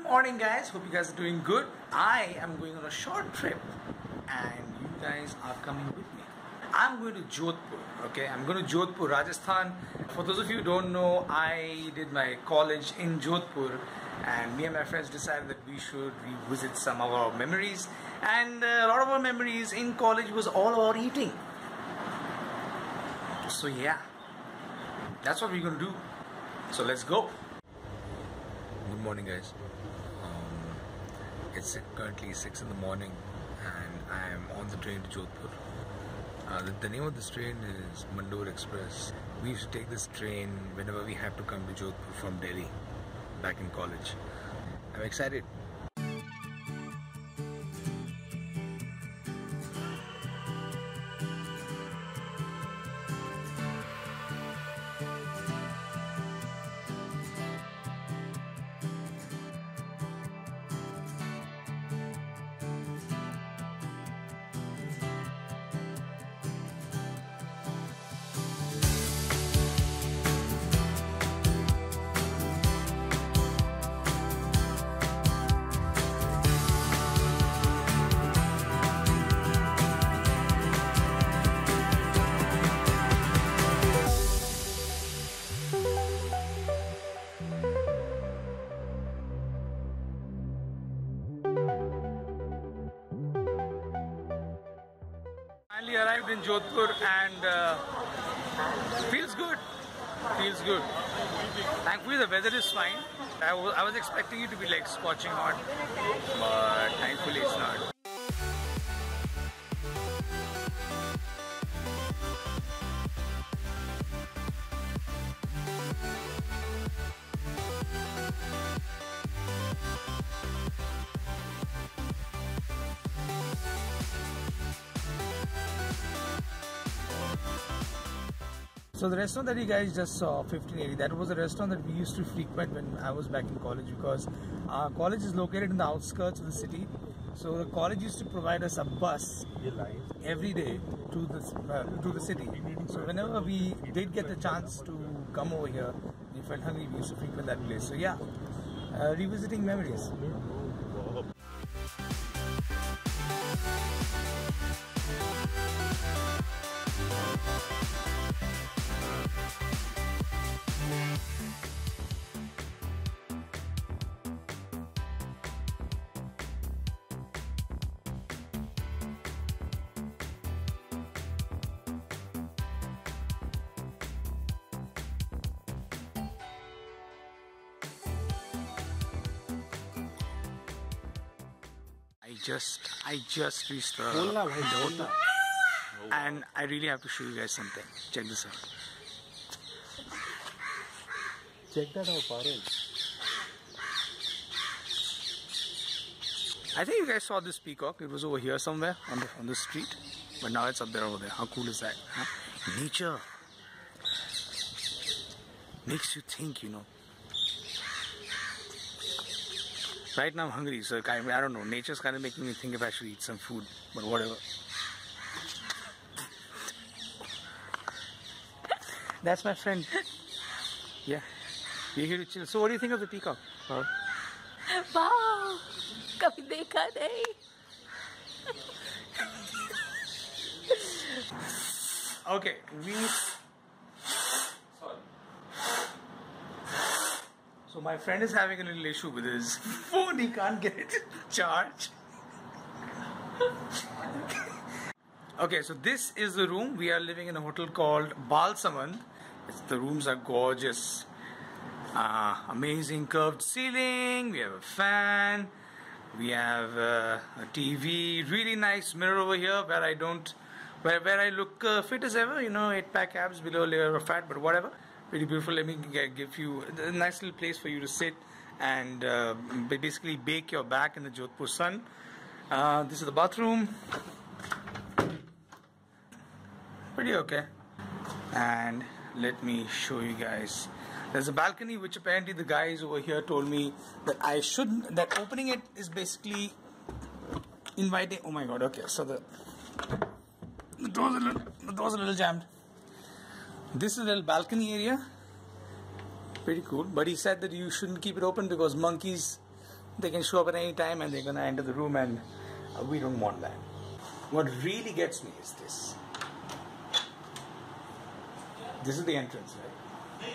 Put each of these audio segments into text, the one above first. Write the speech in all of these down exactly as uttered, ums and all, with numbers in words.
Morning guys, hope you guys are doing good. I am going on a short trip and you guys are coming with me. I'm going to Jodhpur, okay? I'm going to Jodhpur, Rajasthan. For those of you who don't know, I did my college in Jodhpur and me and my friends decided that we should revisit some of our memories, and a lot of our memories in college was all about eating. So yeah, that's what we're going to do. So let's go. Good morning guys. Um, it's currently six in the morning and I am on the train to Jodhpur. Uh, the, the name of this train is Mandoor Express. We used to take this train whenever we had to come to Jodhpur from Delhi back in college. I'm excited. Finally arrived in Jodhpur and uh, feels good, feels good. Thankfully the weather is fine. I was, I was expecting it to be like scorching hot, but thankfully it's not. So the restaurant that you guys just saw, fifteen eighty, that was a restaurant that we used to frequent when I was back in college, because our college is located in the outskirts of the city. So the college used to provide us a bus every day to the, uh, to the city. So whenever we did get the chance to come over here, we felt hungry, we used to frequent that place. So yeah, uh, revisiting memories. I just, I just reached uh, and I really have to show you guys something. Check this out. Check that out, Parul. I think you guys saw this peacock. It was over here somewhere on the on the street, but now it's up there over there. How cool is that? Huh? Nature makes you think, you know. Right now I'm hungry, so I, I don't know. Nature's kind of making me think if I should eat some food, but whatever. That's my friend. Yeah, we're here to chill. So what do you think of the peacock? Wow, wow, कभी देखा नहीं. Okay, we. Sorry. So my friend is having a little issue with his phone. He can't get it charged. Okay, so this is the room. We are living in a hotel called Balsamand. It's, the rooms are gorgeous. Uh, amazing curved ceiling. We have a fan. We have uh, a T V. Really nice mirror over here where I don't, where where I look uh, fit as ever. You know, eight pack abs, below layer of fat, but whatever. Pretty beautiful. Let me give you a nice little place for you to sit and uh, basically bake your back in the Jodhpur sun. Uh, this is the bathroom. Pretty okay. And let me show you guys. There's a balcony which apparently the guys over here told me that I shouldn't, that opening it is basically inviting. Oh my god, okay. So the, the door's a little, the door's a little jammed. This is a little balcony area. Pretty cool. But he said that you shouldn't keep it open because monkeys They can show up at any time and they're gonna enter the room, and uh, we don't want that. What really gets me is this. This is the entrance, right?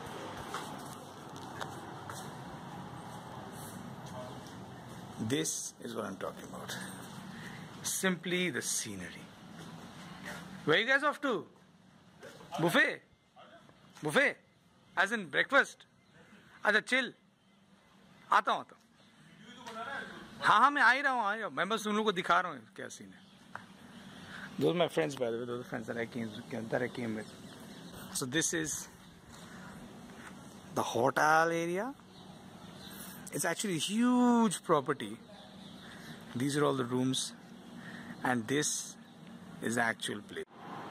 This is what I'm talking about. Simply the scenery. Where are you guys off to? Buffet? Buffet? As in breakfast? अच्छा chill. आता हूँ आता हूँ. हाँ हाँ मैं आ ही रहा हूँ आ ही रहा हूँ. मैं बस उन लोगों को दिखा रहा हूँ क्या scene है. Those are my friends, by the way. Those are friends that I came that I came with. So this is the hotel area. It's actually a huge property. These are all the rooms, and this is the actual place.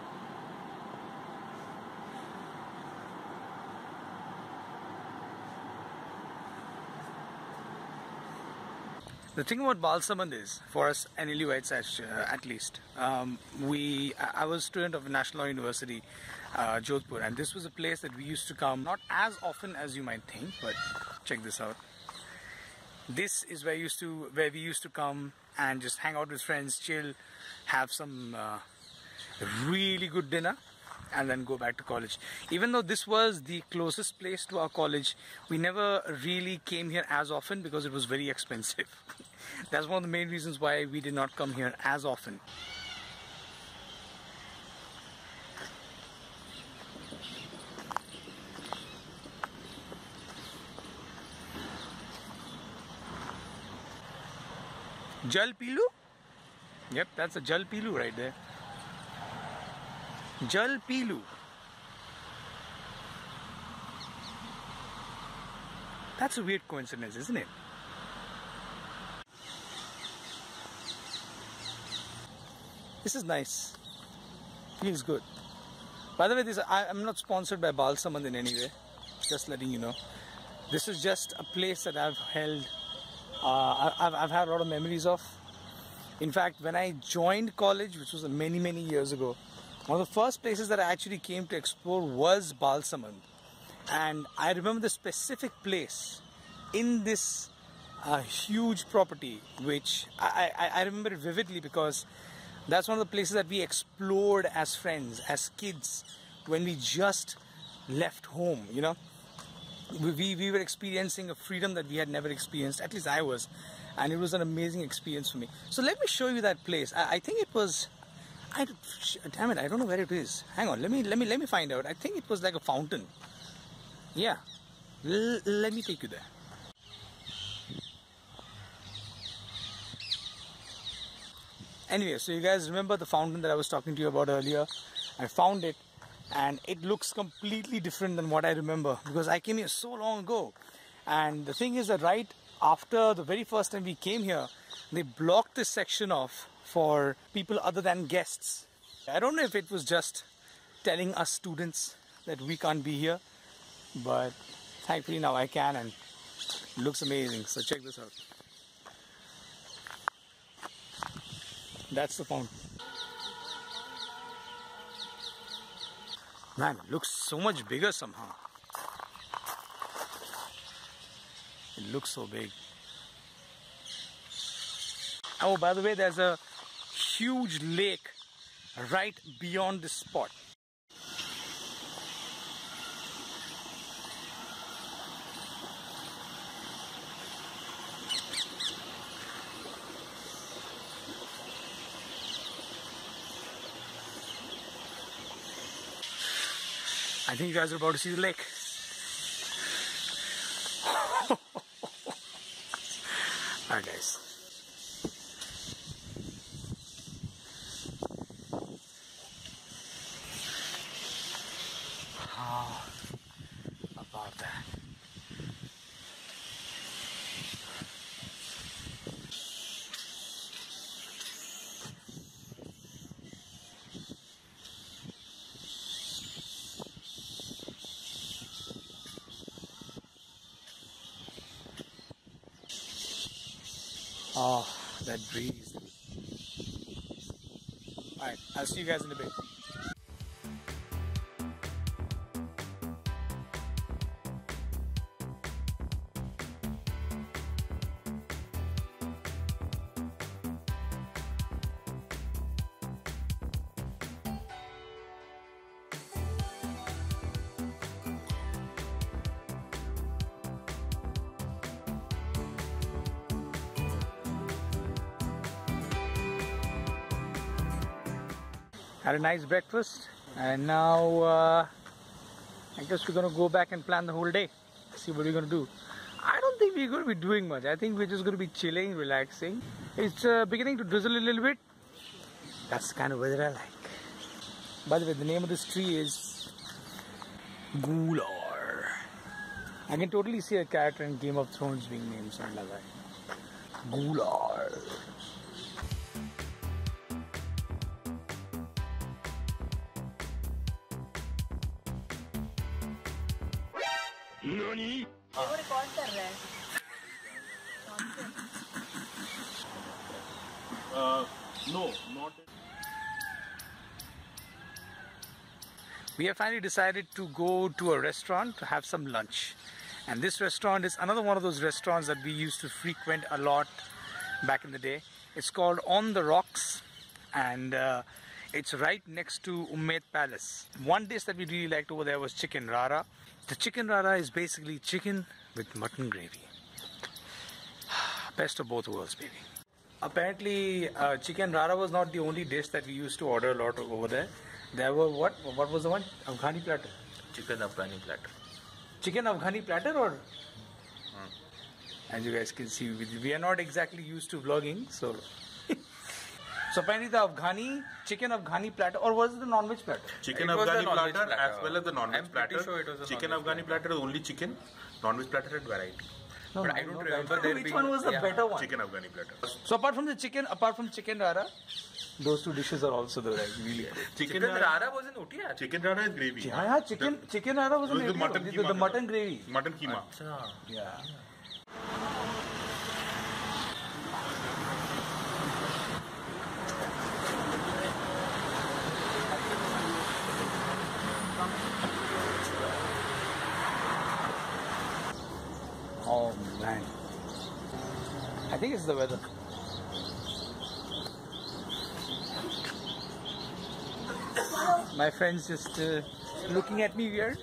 The thing about Balsamand is, for us Anilivites uh, at least, um, we, I was a student of National Law University, uh, Jodhpur, and this was a place that we used to come, not as often as you might think, but check this out. This is where, used to, where we used to come and just hang out with friends, chill, have some uh, really good dinner, and then go back to college. Even though this was the closest place to our college, we never really came here as often because it was very expensive. That's one of the main reasons why we did not come here as often. Jal Pilu? Yep, that's a Jal Pilu right there. Jal Pilu. That's a weird coincidence, isn't it? This is nice. Feels good. By the way, this I, I'm not sponsored by Balsamand in any way. Just letting you know. This is just a place that I've held. Uh, I've, I've had a lot of memories of. In fact, when I joined college, which was many many years ago, one of the first places that I actually came to explore was Balsamand. And I remember the specific place in this uh, huge property, which I, I, I remember it vividly because that's one of the places that we explored as friends, as kids, when we just left home, you know. We, we were experiencing a freedom that we had never experienced, at least I was, and it was an amazing experience for me. So let me show you that place. I, I think it was, I, damn it, I don't know where it is. Hang on, let me, let me, let me find out. I think it was like a fountain. Yeah, L let me take you there. Anyway, so you guys remember the fountain that I was talking to you about earlier? I found it, and it looks completely different than what I remember because I came here so long ago. And the thing is that right after the very first time we came here, they blocked this section off for people other than guests. I don't know if it was just telling us students that we can't be here, but thankfully now I can, and it looks amazing. So check this out. That's the fountain. Man, it looks so much bigger somehow. It looks so big. Oh, by the way, there's a huge lake right beyond this spot. I think you guys are about to see the lake. Alright guys. How about that? Oh, that breeze. Alright, I'll see you guys in a bit. Had a nice breakfast, and now uh, I guess we're gonna go back and plan the whole day. See what we're gonna do. I don't think we're gonna be doing much. I think we're just gonna be chilling, relaxing. It's uh, beginning to drizzle a little bit. That's the kind of weather I like. By the way, the name of this tree is Gular. I can totally see a character in Game of Thrones being named something like that. Gular. वो record कर रहा है Uh, no, not. We have finally decided to go to a restaurant to have some lunch. And this restaurant is another one of those restaurants that we used to frequent a lot back in the day. It's called On the Rocks, and uh, it's right next to Umaid Palace. One dish that we really liked over there was chicken rara. The chicken rara is basically chicken with mutton gravy. Best of both worlds, baby. Apparently, uh, chicken rara was not the only dish that we used to order a lot over there. There were what? What was the one? Afghani platter. Chicken Afghani platter. Chicken Afghani platter, or? Hmm. As you guys can see, we, we are not exactly used to vlogging, so. So apparently the Afghani, chicken Afghani platter, or was it the non-veg platter? Chicken It was the Afghani non-veg platter, platter. as well as the non-veg I'm pretty platter. sure it was a Chicken non-veg Afghani platter is only chicken. Non-veg platter had variety. No, But no, I don't no, remember that- there Which being- one was the yeah. better one? Chicken Afghani platter. So apart from the chicken, apart from chicken rara, those two dishes are also the like really good. Chicken, Chicken Rara was in O T R. Chicken rara is gravy. Yeah, yeah, chicken chicken rara was, It was an the area, mutton the, keema. the mutton gravy. Mutton keema. Yeah. Oh man, I think it's the weather. My friend's just uh, looking at me weird.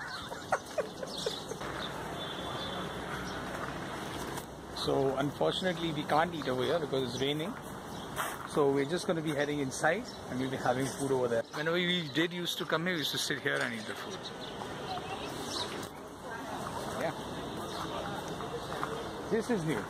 So unfortunately we can't eat over here because it's raining. So we're just going to be heading inside and we'll be having food over there. Whenever we did used to come here, we used to sit here and eat the food. Yeah. This is new.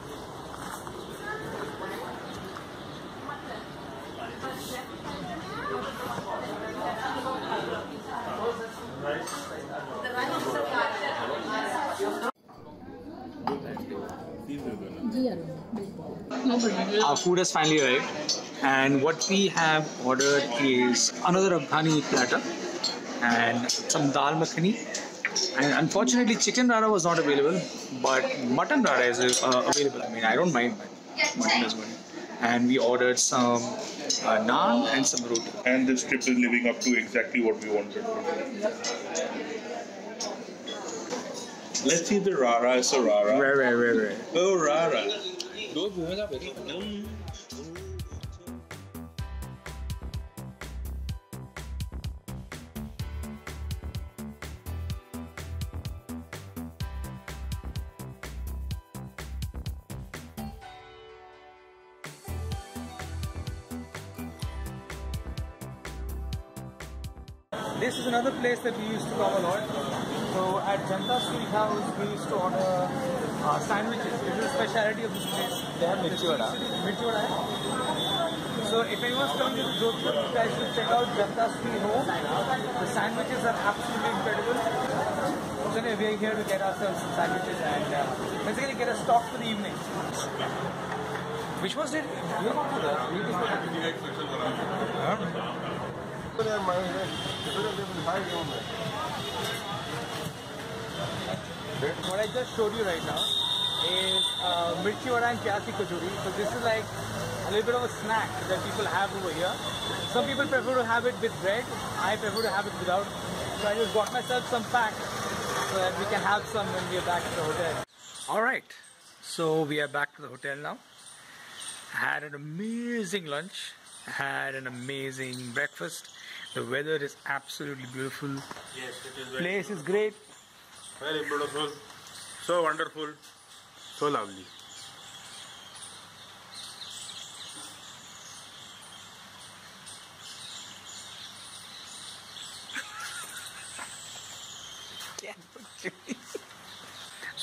Our food has finally arrived, and what we have ordered is another Afghani platter and some dal makhani. And unfortunately, chicken rara was not available, but mutton rara is uh, available. I mean, I don't mind mutton as well. And we ordered some uh, naan and some roti. And this trip is living up to exactly what we wanted. Let's see the rara is a rara. Rare, rare, rare, rare. Oh, rara. Those women are very funny. This is another place that we used to come a lot. So at Janta Street House, we used to order uh, sandwiches. This is a specialty of this place. They have Mirchi vada. Mirchi vada. So if anyone's coming to Jodhpur, you guys should check out Janta Street Home. The sandwiches are absolutely incredible. So anyway, we are here to get ourselves some sandwiches and uh, basically get a stock for the evening. Which was it? You are not to that. You just What I just showed you right now is uh, Mirchi vada and pyaz ki kachori. So this is like a little bit of a snack that people have over here. Some people prefer to have it with bread. I prefer to have it without. So I just got myself some pack so that we can have some when we are back at the hotel. Alright, so we are back to the hotel now. Had an amazing lunch. Had an amazing breakfast. The weather is absolutely beautiful. Yes, it is very Place is great. Very beautiful. So wonderful. So lovely.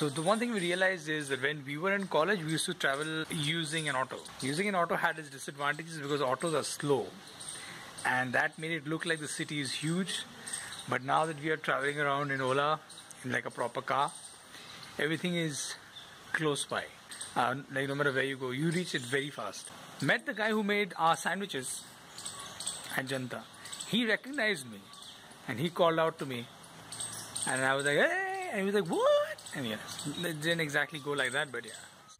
So the one thing we realized is that when we were in college, we used to travel using an auto. Using an auto had its disadvantages because autos are slow, and that made it look like the city is huge. But now that we are traveling around in Ola, in like a proper car, everything is close by. Uh, like no matter where you go, you reach it very fast. Met the guy who made our sandwiches at Janta. He recognized me, and he called out to me, and I was like, hey, and he was like, what? And yes, it didn't exactly go like that, but yeah.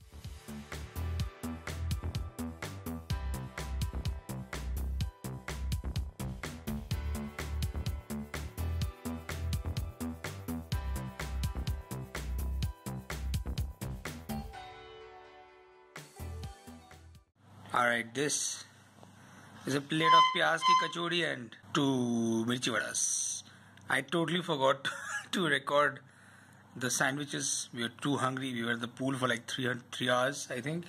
Alright, this is a plate of pyaz ki kachori and two mirchi vadas. I totally forgot to record the sandwiches. We were too hungry. We were at the pool for like three, three hours, I think.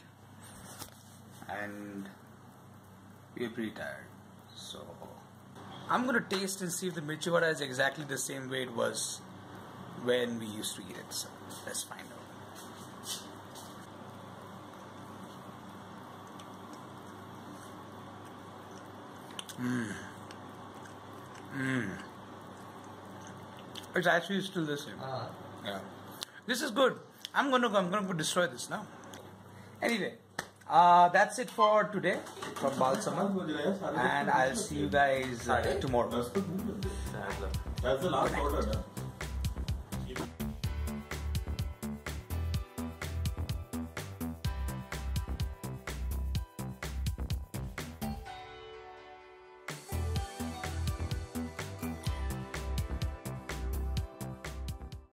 And we were pretty tired. So, I'm going to taste and see if the mirchi vada is exactly the same way it was when we used to eat it. So, let's find out. Mmm. Mmm. It's actually still the same. Uh-huh. Yeah. This is good. I'm gonna go, I'm gonna go destroy this now. Anyway, uh, that's it for today from Balsamad, and I'll see you guys uh, tomorrow. That's the last order.